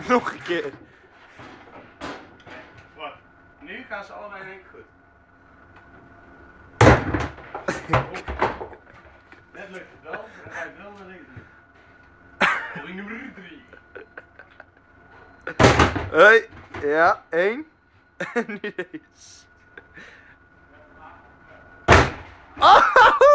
Nog een keer. Wat? Nu gaan ze allebei in één keer goed. Net lukt het wel, en hij wil, dan lukt het niet. Poging nummer 3. Hoi. Ja, 1. En nu deze. Oh!